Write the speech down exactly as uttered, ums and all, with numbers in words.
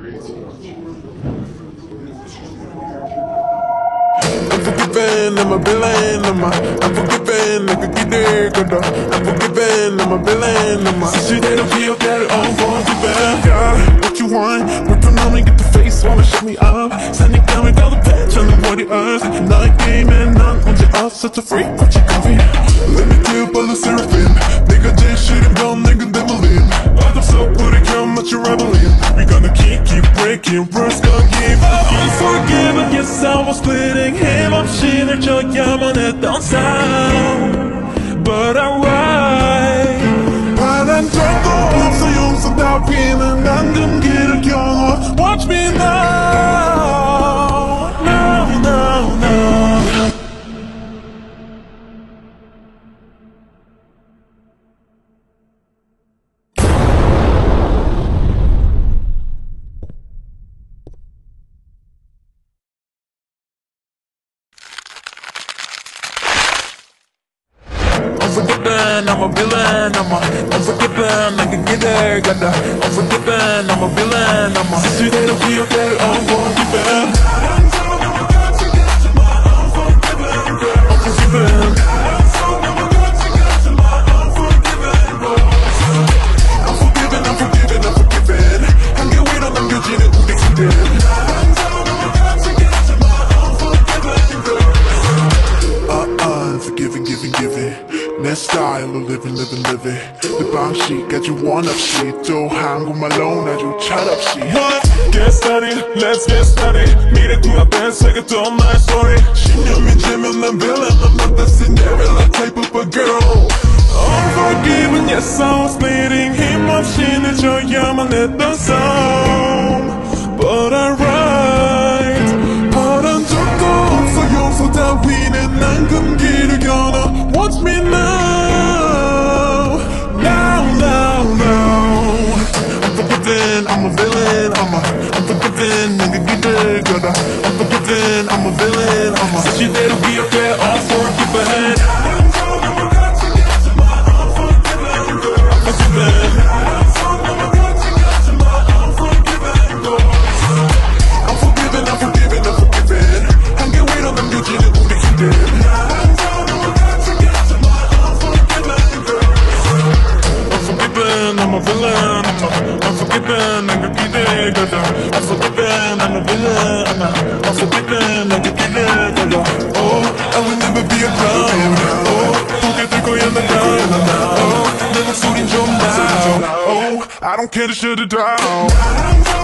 Unforgiven, I'm a villain, I'm a unforgiven, I could get there, good though. Unforgiven, I'm a villain, I'm a 시대로 기억될 unforgiven. Yeah, what you want? 불편함을 get the face, wanna shut me up. 사냥감을 가득해, 저는 what it is. 나의 게임에 난 언제 없어, to free, what you coffee. Let me kill by the seraphim. 내가 제일 싫은 건 내 근데 물림. 어둠속 불을 켜 맞춰 rebellion. We gonna keep, keep breaking, rules gonna give up. Unforgiven, yes I was bleeding. 힘없이 늘 져야만 했던 삶. But I'm right. 바란 적도 없어 용서 다 피는 안금기를 겨눠. Watch me now, now, now, now. Unforgiven, I'm a villain, I'm a unforgiven, I can get there, got the unforgiven, I'm a villain, I'm a 시대로 기억될 unforgiven. Unforgiven. Unforgiven, unforgiven, unforgiven. 한개 위로 남겨지는 우리 그들. Forgiving, giving, giving. 내 style of living, living, living. 내 방식까지 원 없이 또 한국말로 아주 철없이. Get started, let's get started. 미래 눈앞에 새겼던 my story. 신념이 되면 난 villain, I'm not the Cinderella type of a girl. Unforgiven, yes I was bleeding. 힘없이 늦어야만 했던 싸움. But I'm right. 바란 적도 없어 용서 따위는 난 금기를 겨눠. Watch me now, now, now, now. Unforgiven, I'm a villain, I'm a unforgiven, 내가 기댈 거다. Unforgiven, I'm a villain, I'm a 시대로 기억해 unforgiven. Unforgiven. Unforgiven, unforgiven, unforgiven. 한개 위로 남겨지는 우리 힘들. I'm a villain, I'm a unforgiven, I can get there, got unforgiven, I'm a villain, I'm a unforgiven, I can get there, got oh, I will never be a clown. Oh, 보게 될 거야 난 Oh, 내 목소린 좀 나. Oh, I don't care to shut it down.